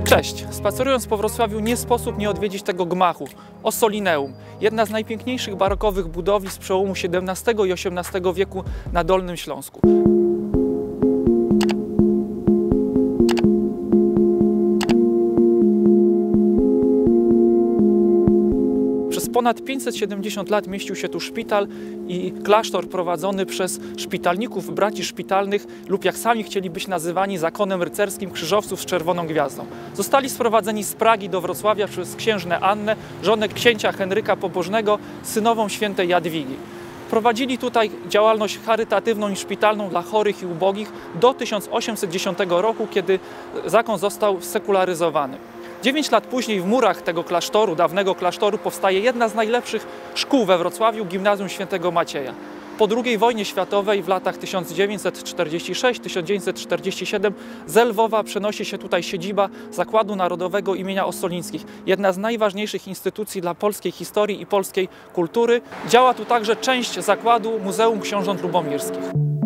Cześć! Spacerując po Wrocławiu nie sposób nie odwiedzić tego gmachu, Ossolineum. Jedna z najpiękniejszych barokowych budowli z przełomu XVII i XVIII wieku na Dolnym Śląsku. Przez ponad 570 lat mieścił się tu szpital i klasztor prowadzony przez szpitalników, braci szpitalnych lub jak sami chcieli być nazywani zakonem rycerskim krzyżowców z czerwoną gwiazdą. Zostali sprowadzeni z Pragi do Wrocławia przez księżnę Annę, żonę księcia Henryka Pobożnego, synową świętej Jadwigi. Prowadzili tutaj działalność charytatywną i szpitalną dla chorych i ubogich do 1810 roku, kiedy zakon został sekularyzowany. 9 lat później w murach tego klasztoru, dawnego klasztoru, powstaje jedna z najlepszych szkół we Wrocławiu, Gimnazjum Świętego Macieja. Po II wojnie światowej w latach 1946-1947 z Lwowa przenosi się tutaj siedziba Zakładu Narodowego imienia Ossolińskich. Jedna z najważniejszych instytucji dla polskiej historii i polskiej kultury. Działa tu także część zakładu Muzeum Książąt Lubomirskich.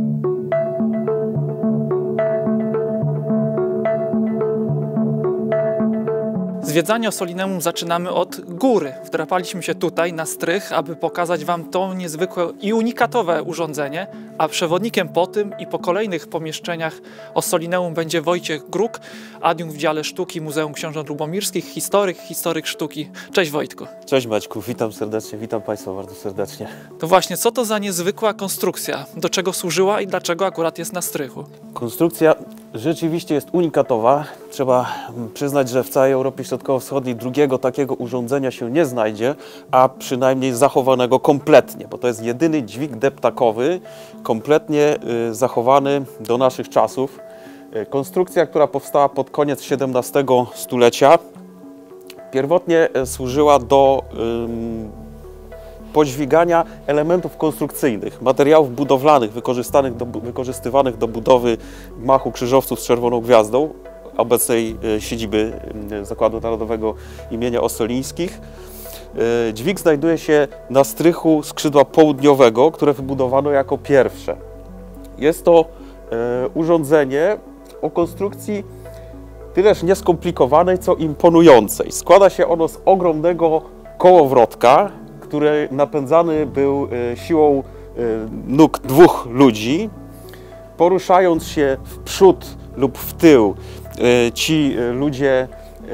Zwiedzanie Ossolineum zaczynamy od góry. Wdrapaliśmy się tutaj na strych, aby pokazać Wam to niezwykłe i unikatowe urządzenie, a przewodnikiem po tym i po kolejnych pomieszczeniach Ossolineum będzie Wojciech Gruk, adiunkt w dziale sztuki Muzeum Książąt Lubomirskich, historyk sztuki. Cześć Wojtku. Cześć Maćku, witam serdecznie, witam Państwa bardzo serdecznie. To właśnie, co to za niezwykła konstrukcja? Do czego służyła i dlaczego akurat jest na strychu? Konstrukcja rzeczywiście jest unikatowa. Trzeba przyznać, że w całej Europie Środkowo-Wschodniej drugiego takiego urządzenia się nie znajdzie, a przynajmniej zachowanego kompletnie, bo to jest jedyny dźwig deptakowy, kompletnie zachowany do naszych czasów. Konstrukcja, która powstała pod koniec XVII stulecia, pierwotnie służyła do podźwigania elementów konstrukcyjnych, materiałów budowlanych wykorzystywanych do budowy gmachu krzyżowców z czerwoną gwiazdą, obecnej siedziby Zakładu Narodowego imienia Ossolińskich. Dźwig znajduje się na strychu skrzydła południowego, które wybudowano jako pierwsze. Jest to urządzenie o konstrukcji tyleż nieskomplikowanej, co imponującej. Składa się ono z ogromnego kołowrotka, który napędzany był siłą nóg dwóch ludzi. Poruszając się w przód lub w tył, ci ludzie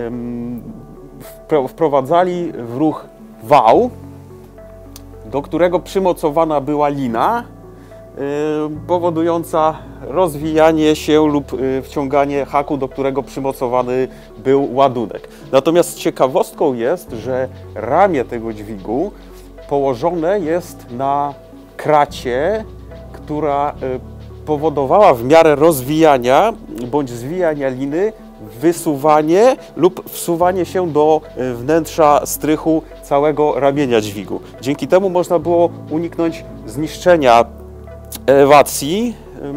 wprowadzali w ruch wał, do którego przymocowana była lina, powodująca rozwijanie się lub wciąganie haku, do którego przymocowany był ładunek. Natomiast ciekawostką jest, że ramię tego dźwigu położone jest na kracie, która powodowała w miarę rozwijania bądź zwijania liny wysuwanie lub wsuwanie się do wnętrza strychu całego ramienia dźwigu. Dzięki temu można było uniknąć zniszczenia elewacji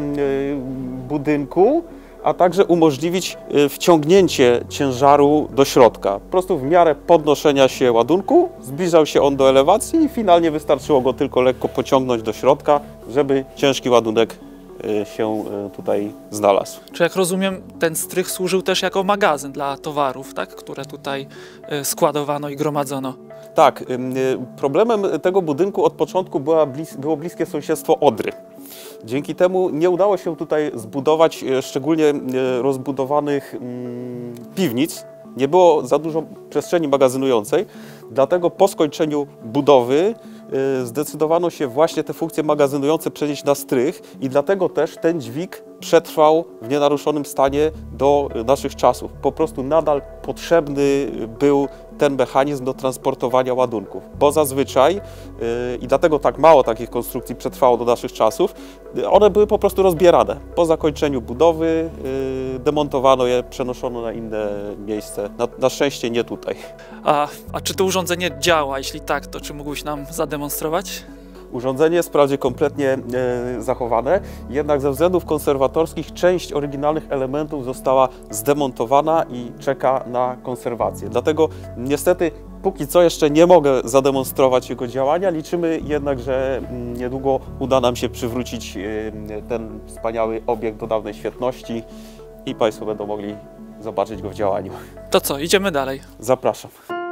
budynku, a także umożliwić wciągnięcie ciężaru do środka. Po prostu w miarę podnoszenia się ładunku zbliżał się on do elewacji i finalnie wystarczyło go tylko lekko pociągnąć do środka, żeby ciężki ładunek się tutaj znalazł. Czy jak rozumiem, ten strych służył też jako magazyn dla towarów, tak? Które tutaj składowano i gromadzono? Tak, problemem tego budynku od początku było bliskie sąsiedztwo Odry. Dzięki temu nie udało się tutaj zbudować szczególnie rozbudowanych piwnic. Nie było za dużo przestrzeni magazynującej, dlatego po skończeniu budowy zdecydowano się właśnie te funkcje magazynujące przenieść na strych i dlatego też ten dźwig przetrwał w nienaruszonym stanie do naszych czasów. Po prostu nadal potrzebny był ten mechanizm do transportowania ładunków, bo zazwyczaj, i dlatego tak mało takich konstrukcji przetrwało do naszych czasów, one były po prostu rozbierane. Po zakończeniu budowy demontowano je, przenoszono na inne miejsce. Na szczęście nie tutaj. A czy to urządzenie działa? Jeśli tak, to czy mógłbyś nam zademonstrować? Urządzenie jest wprawdzie kompletnie zachowane, jednak ze względów konserwatorskich część oryginalnych elementów została zdemontowana i czeka na konserwację. Dlatego niestety póki co jeszcze nie mogę zademonstrować jego działania. Liczymy jednak, że niedługo uda nam się przywrócić ten wspaniały obiekt do dawnej świetności i Państwo będą mogli zobaczyć go w działaniu. To co, idziemy dalej. Zapraszam.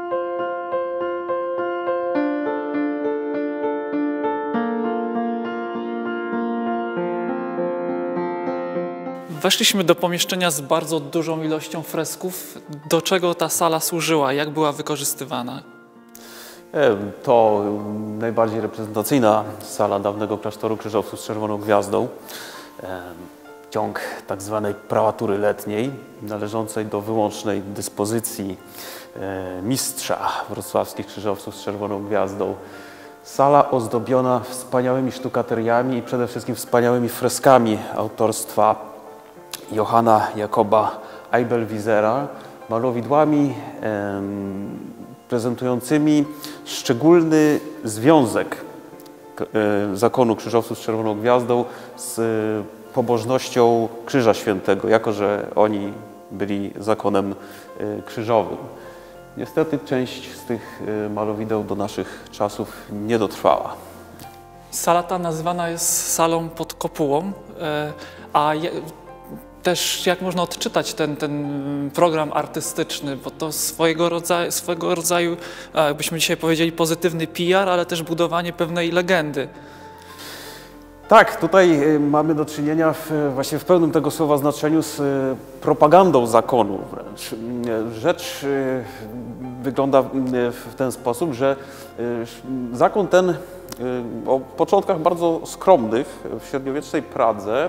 Weszliśmy do pomieszczenia z bardzo dużą ilością fresków. Do czego ta sala służyła? Jak była wykorzystywana? To najbardziej reprezentacyjna sala dawnego klasztoru krzyżowców z Czerwoną Gwiazdą. Ciąg tak zwanej prałatury letniej, należącej do wyłącznej dyspozycji mistrza wrocławskich krzyżowców z Czerwoną Gwiazdą. Sala ozdobiona wspaniałymi sztukateriami i przede wszystkim wspaniałymi freskami autorstwa Johanna Jakoba Eibelwiesera, malowidłami prezentującymi szczególny związek zakonu krzyżowców z Czerwoną Gwiazdą z pobożnością Krzyża Świętego, jako że oni byli zakonem krzyżowym. Niestety część z tych malowideł do naszych czasów nie dotrwała. Sala ta nazywana jest salą pod kopułą, też jak można odczytać ten program artystyczny, bo to swego rodzaju, jakbyśmy dzisiaj powiedzieli, pozytywny PR, ale też budowanie pewnej legendy. Tak, tutaj mamy do czynienia właśnie w pełnym tego słowa znaczeniu z propagandą zakonu wręcz. Rzecz wygląda w ten sposób, że zakon ten o początkach bardzo skromnych w średniowiecznej Pradze,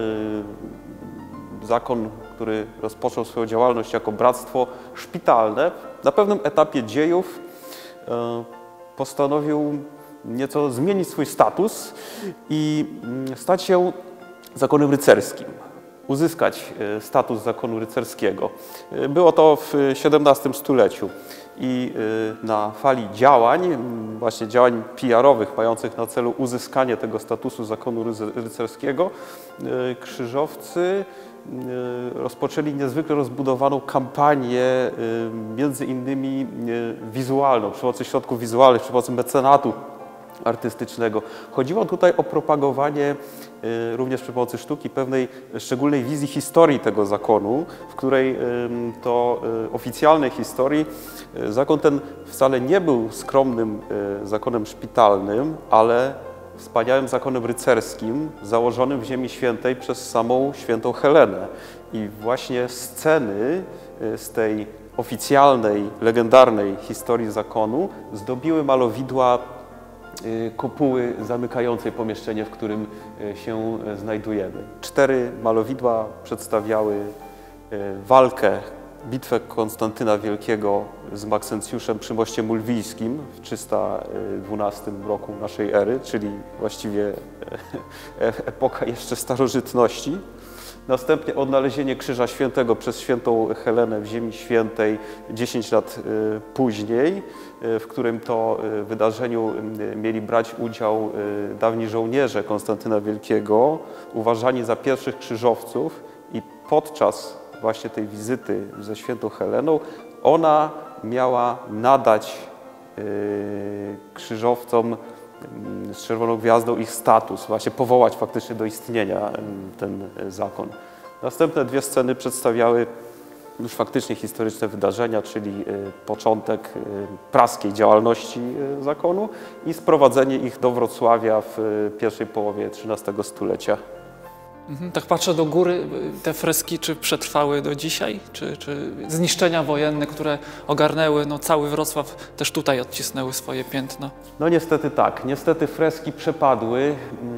zakon, który rozpoczął swoją działalność jako bractwo szpitalne, na pewnym etapie dziejów postanowił nieco zmienić swój status i stać się zakonem rycerskim, uzyskać status zakonu rycerskiego. Było to w XVII stuleciu i na fali działań, właśnie działań PR-owych mających na celu uzyskanie tego statusu zakonu rycerskiego, krzyżowcy rozpoczęli niezwykle rozbudowaną kampanię, między innymi wizualną, przy pomocy środków wizualnych, przy pomocy mecenatu artystycznego. Chodziło tutaj o propagowanie również przy pomocy sztuki pewnej szczególnej wizji historii tego zakonu, w której to oficjalnej historii zakon ten wcale nie był skromnym zakonem szpitalnym, ale wspaniałym zakonem rycerskim założonym w Ziemi Świętej przez samą świętą Helenę. I właśnie sceny z tej oficjalnej, legendarnej historii zakonu zdobiły malowidła kopuły zamykającej pomieszczenie, w którym się znajdujemy. 4 malowidła przedstawiały walkę, bitwę Konstantyna Wielkiego z Maksencjuszem przy moście mulwijskim w 312 roku naszej ery, czyli właściwie epoka jeszcze starożytności. Następnie odnalezienie Krzyża Świętego przez świętą Helenę w Ziemi Świętej 10 lat później, w którym to wydarzeniu mieli brać udział dawni żołnierze Konstantyna Wielkiego, uważani za pierwszych krzyżowców, i podczas właśnie tej wizyty ze świętą Heleną ona miała nadać krzyżowcom z Czerwoną Gwiazdą ich status, właśnie powołać faktycznie do istnienia ten zakon. Następne 2 sceny przedstawiały już faktycznie historyczne wydarzenia, czyli początek praskiej działalności zakonu i sprowadzenie ich do Wrocławia w pierwszej połowie XIII stulecia. Tak patrzę do góry, te freski czy przetrwały do dzisiaj? Czy zniszczenia wojenne, które ogarnęły cały Wrocław, też tutaj odcisnęły swoje piętno? No niestety tak. Niestety freski przepadły.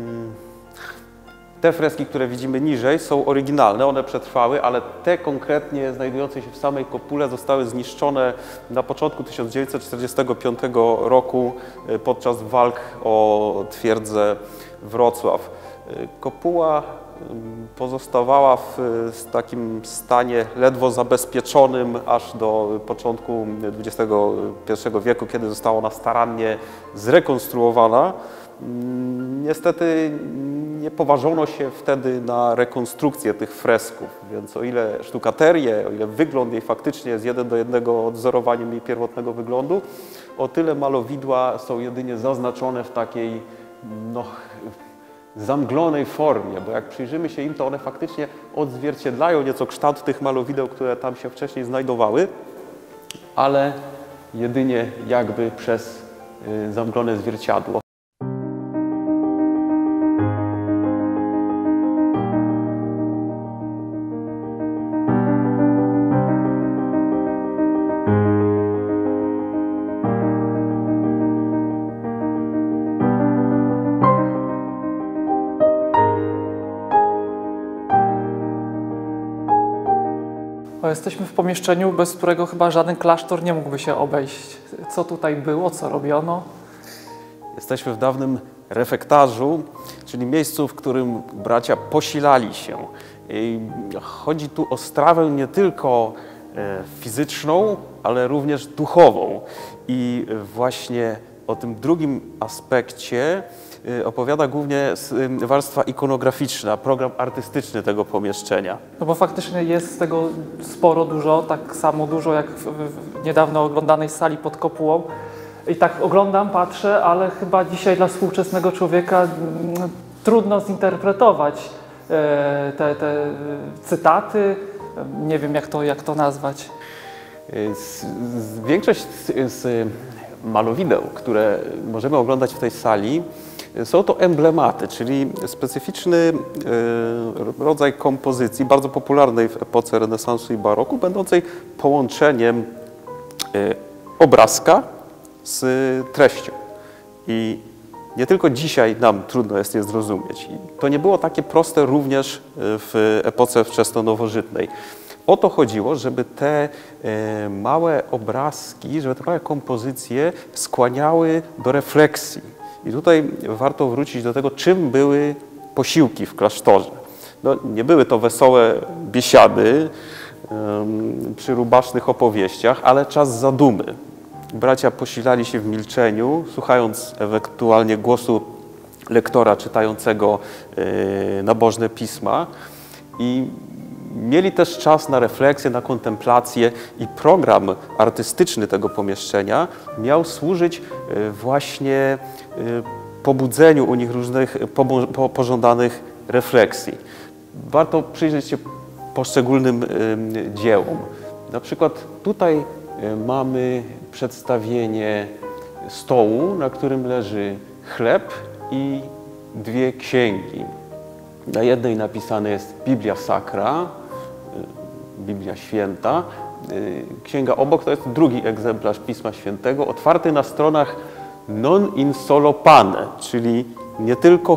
Te freski, które widzimy niżej, są oryginalne, one przetrwały, ale te konkretnie znajdujące się w samej kopule zostały zniszczone na początku 1945 roku podczas walk o twierdzę Wrocław. Kopuła pozostawała w takim stanie ledwo zabezpieczonym aż do początku XXI wieku, kiedy została ona starannie zrekonstruowana. Niestety nie poważono się wtedy na rekonstrukcję tych fresków, więc o ile sztukaterię, o ile wygląd jej faktycznie jest 1 do 1 odzorowaniem jej pierwotnego wyglądu, o tyle malowidła są jedynie zaznaczone w takiej zamglonej formie, bo jak przyjrzymy się im, to one faktycznie odzwierciedlają nieco kształt tych malowideł, które tam się wcześniej znajdowały, ale jedynie jakby przez zamglone zwierciadło. Jesteśmy w pomieszczeniu, bez którego chyba żaden klasztor nie mógłby się obejść. Co tutaj było, co robiono? Jesteśmy w dawnym refektarzu, czyli miejscu, w którym bracia posilali się. I chodzi tu o strawę nie tylko fizyczną, ale również duchową. I właśnie o tym drugim aspekcie opowiada głównie warstwa ikonograficzna, program artystyczny tego pomieszczenia. No bo faktycznie jest tego sporo, dużo, tak samo dużo jak w niedawno oglądanej sali pod kopułą. I tak oglądam, patrzę, ale chyba dzisiaj dla współczesnego człowieka trudno zinterpretować te cytaty. Nie wiem, jak to nazwać. Większość z malowideł, które możemy oglądać w tej sali, są to emblematy, czyli specyficzny rodzaj kompozycji, bardzo popularnej w epoce renesansu i baroku, będącej połączeniem obrazka z treścią. I nie tylko dzisiaj nam trudno jest je zrozumieć. I to nie było takie proste również w epoce wczesno-nowożytnej. O to chodziło, żeby te małe obrazki, żeby te małe kompozycje skłaniały do refleksji. I tutaj warto wrócić do tego, czym były posiłki w klasztorze. No, nie były to wesołe biesiady przy rubasznych opowieściach, ale czas zadumy. Bracia posilali się w milczeniu, słuchając ewentualnie głosu lektora czytającego nabożne pisma i mieli też czas na refleksję, na kontemplację i program artystyczny tego pomieszczenia miał służyć właśnie pobudzeniu u nich różnych pożądanych refleksji. Warto przyjrzeć się poszczególnym dziełom. Na przykład tutaj mamy przedstawienie stołu, na którym leży chleb i dwie księgi. Na jednej napisane jest Biblia Sacra, Biblia Święta. Księga obok to jest drugi egzemplarz Pisma Świętego, otwarty na stronach non in solo pane, czyli nie tylko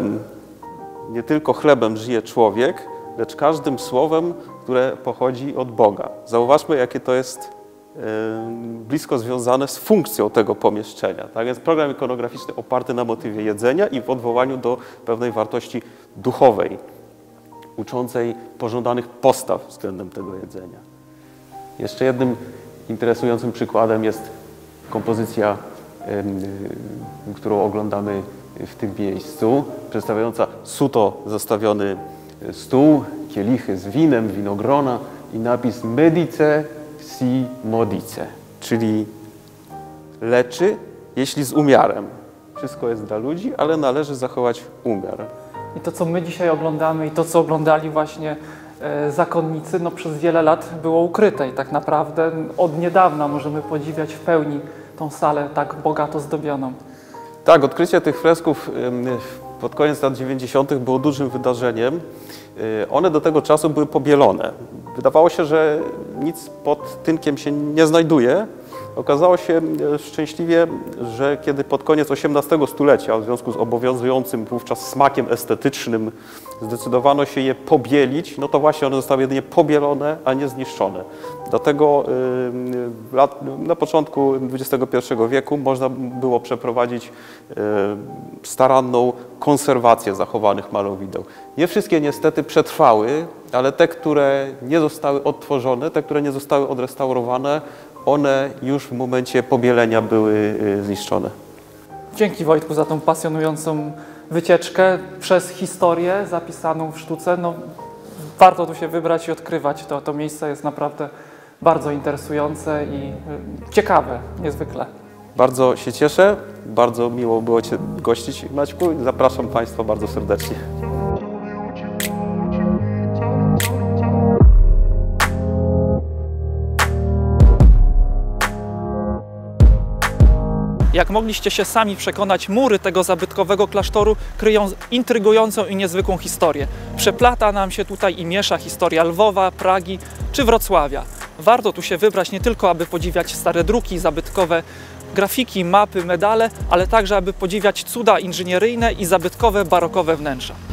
chlebem żyje człowiek, lecz każdym słowem, które pochodzi od Boga. Zauważmy, jakie to jest blisko związane z funkcją tego pomieszczenia. Tak więc program ikonograficzny oparty na motywie jedzenia i w odwołaniu do pewnej wartości duchowej, uczącej pożądanych postaw względem tego jedzenia. Jeszcze jednym interesującym przykładem jest kompozycja, którą oglądamy w tym miejscu, przedstawiająca suto zastawiony stół, kielichy z winem, winogrona i napis Medice si modice, czyli leczy, jeśli z umiarem. Wszystko jest dla ludzi, ale należy zachować umiar. I to, co my dzisiaj oglądamy i to, co oglądali właśnie zakonnicy, no przez wiele lat było ukryte i tak naprawdę od niedawna możemy podziwiać w pełni tą salę tak bogato zdobioną. Tak, odkrycie tych fresków pod koniec lat 90. było dużym wydarzeniem. One do tego czasu były pobielone. Wydawało się, że nic pod tynkiem się nie znajduje. Okazało się szczęśliwie, że kiedy pod koniec XVIII stulecia, w związku z obowiązującym wówczas smakiem estetycznym, zdecydowano się je pobielić, no to właśnie one zostały jedynie pobielone, a nie zniszczone. Dlatego na początku XXI wieku można było przeprowadzić staranną konserwację zachowanych malowideł. Nie wszystkie niestety przetrwały, ale te, które nie zostały odtworzone, te, które nie zostały odrestaurowane, one już w momencie pobielenia były zniszczone. Dzięki Wojtku za tą pasjonującą wycieczkę przez historię zapisaną w sztuce. No, warto tu się wybrać i odkrywać. To miejsce jest naprawdę bardzo interesujące i ciekawe niezwykle. Bardzo się cieszę. Bardzo miło było Cię gościć, Maćku. Zapraszam Państwa bardzo serdecznie. Jak mogliście się sami przekonać, mury tego zabytkowego klasztoru kryją intrygującą i niezwykłą historię. Przeplata nam się tutaj i miesza historia Lwowa, Pragi czy Wrocławia. Warto tu się wybrać nie tylko, aby podziwiać stare druki, zabytkowe grafiki, mapy, medale, ale także, aby podziwiać cuda inżynieryjne i zabytkowe, barokowe wnętrza.